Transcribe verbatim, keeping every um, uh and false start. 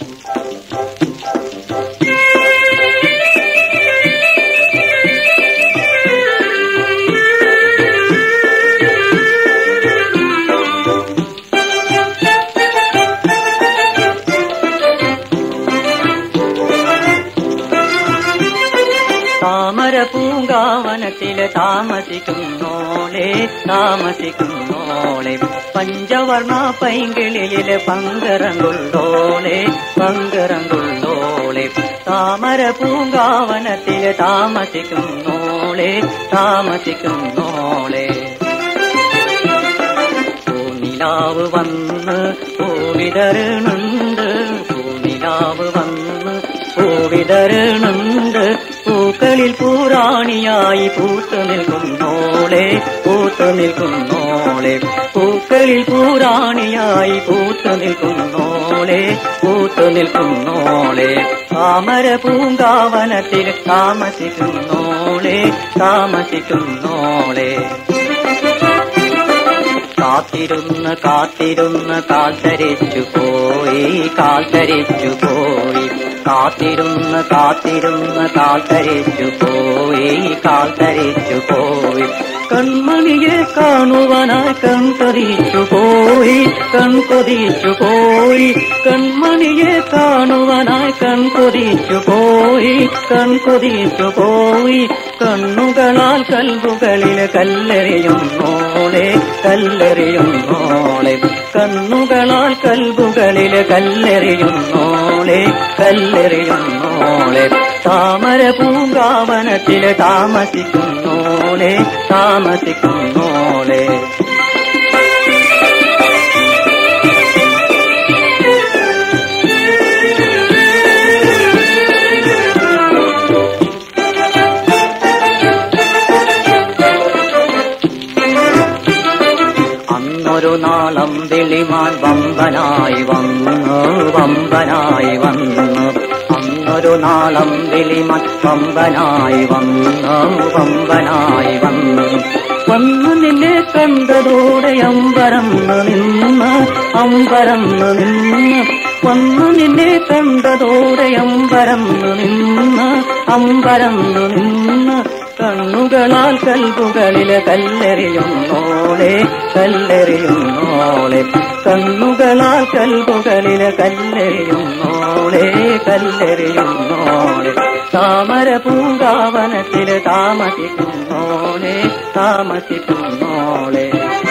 താമരപൂങ്കാവനത്തില് താമസിക്കുന്നോളെ താമസിക്കുന്നോളെ പഞ്ചവർണ പൈങ്കിളിയില് പങ്കരങ്കുള്ളോളെ പങ്കരങ്കുള്ളോളെ താമരപൂങ്കാവനത്തില് താമസിക്കുന്നോളെ താമസിക്കുന്നോളെ പൂനിലാവ് വന്ന് പൂവിതറുന്നുണ്ട് പൂനിലാവ് വന്ന് പൂവിതറുന്നുണ്ട് പൂക്കളിൽ പൂറാണിയായി പൂത്തു നിൽക്കുന്നോളെ പൂത്തു നിൽക്കുന്നോളെ പൂക്കളിൽ പൂറാണിയായി പൂത്തു നിൽക്കുന്നോളെ പൂത്തു നിൽക്കുന്നോളെ താമര പൂങ്കാവനത്തിൽ താമസിക്കുന്നോളെ താമസിക്കുന്നോളെ കാത്തിരുന്ന് കാത്തിരുന്ന് കാൽത്തരിച്ചു പോയി കാൽത്തരിച്ചു പോയി കാത്തിരുന്ന് കാത്തിരുന്ന് കാൽത്തരിച്ചു പോയി കാൽത്തരിച്ചു പോയി കൺമണിയെ കാണുവാനായി കൺകൊതിച്ചു പോയി കൺകൊതിച്ചു പോയി കൺമണിയെ കാണുവാനായി കൺകൊതിച്ചു പോയി കൺകൊതിച്ചു പോയി കണ്ണുകളാൽ കൽബുകളിൽ കല്ലെറിയുന്നോളെ കല്ലെറിയുന്നോളെ കണ്ണുകളാൽ കൽബുകളിൽ കല്ലെറിയുന്നോളെ കല്ലെറിയുന്നോളെ താമര പൂങ്കാവനത്തില് താമസിക്കുന്നോളെ താമസിക്കുന്നോളെ അന്നൊരു നാളം വിളിമാൻ വമ്പനായി വന്നു വമ്പനായി വന്നു അന്നൊരു നാളം വിളിമാൻ വമ്പനായി വന്നു വമ്പനായി വന്നു വന്നു നിന്നെ കണ്ടതോടെ അമ്പരന്ന് നിന്ന് അമ്പരന്ന് നിന്ന് വന്നു നിന്നെ കണ്ടതോടെ അമ്പരന്ന് നിന്ന് അമ്പരന്ന് നിന്ന് കണ്ണുകളാൽ കൽബുകളില് കല്ലെറിയുന്നോളെ കല്ലെറിയുന്നോളെ കണ്ണുകളാൽ കൽബുകളില് കല്ലെറിയുന്നോളെ കല്ലെറിയുന്നോളെ താമര പൂങ്കാവനത്തില് താമസിക്കുന്നോളെ താമസിക്കുന്നോളെ